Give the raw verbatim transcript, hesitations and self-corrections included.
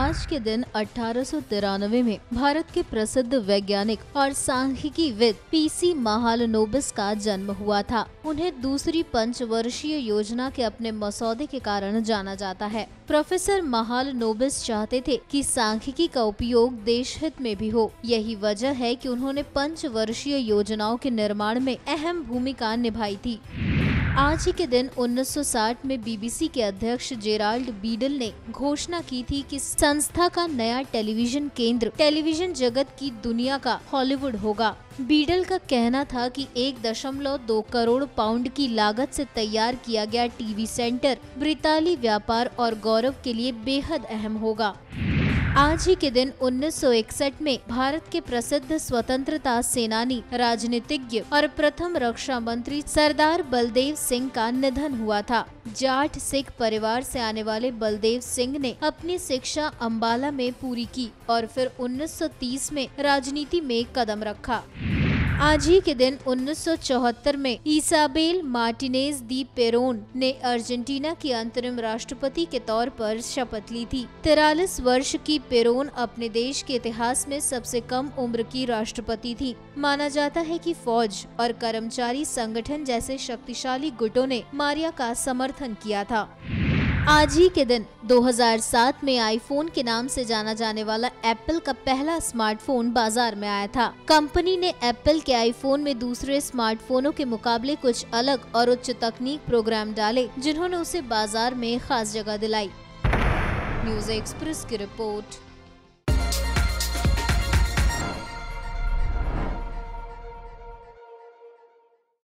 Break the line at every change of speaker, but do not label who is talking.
आज के दिन अठारह सौ तिरानवे में भारत के प्रसिद्ध वैज्ञानिक और सांख्यिकीविद पीसी महालनोबिस का जन्म हुआ था। उन्हें दूसरी पंचवर्षीय योजना के अपने मसौदे के कारण जाना जाता है। प्रोफेसर महालनोबिस चाहते थे कि सांख्यिकी का उपयोग देश हित में भी हो। यही वजह है कि उन्होंने पंचवर्षीय योजनाओं के निर्माण में अहम भूमिका निभाई थी। आज ही के दिन उन्नीस सौ साठ में बीबीसी के अध्यक्ष जेराल्ड बीडल ने घोषणा की थी कि संस्था का नया टेलीविजन केंद्र टेलीविजन जगत की दुनिया का हॉलीवुड होगा। बीडल का कहना था कि एक दशमलव दो करोड़ पाउंड की लागत से तैयार किया गया टीवी सेंटर ब्रितानी व्यापार और गौरव के लिए बेहद अहम होगा। आज ही के दिन उन्नीस सौ इकसठ में भारत के प्रसिद्ध स्वतंत्रता सेनानी, राजनीतिज्ञ और प्रथम रक्षा मंत्री सरदार बलदेव सिंह का निधन हुआ था। जाट सिख परिवार से आने वाले बलदेव सिंह ने अपनी शिक्षा अंबाला में पूरी की और फिर उन्नीस सौ तीस में राजनीति में कदम रखा। आज ही के दिन उन्नीस सौ चौहत्तर में इसाबेल मार्टिनेज दी पेरोन ने अर्जेंटीना की अंतरिम राष्ट्रपति के तौर पर शपथ ली थी। तिरालीस वर्ष की पेरोन अपने देश के इतिहास में सबसे कम उम्र की राष्ट्रपति थी। माना जाता है कि फौज और कर्मचारी संगठन जैसे शक्तिशाली गुटों ने मारिया का समर्थन किया था। आज ही के दिन दो हज़ार सात में आईफोन के नाम से जाना जाने वाला एप्पल का पहला स्मार्टफोन बाजार में आया था। कंपनी ने एप्पल के आईफोन में दूसरे स्मार्टफोनों के मुकाबले कुछ अलग और उच्च तकनीक प्रोग्राम डाले, जिन्होंने उसे बाजार में खास जगह दिलाई। न्यूज़ एक्सप्रेस की रिपोर्ट।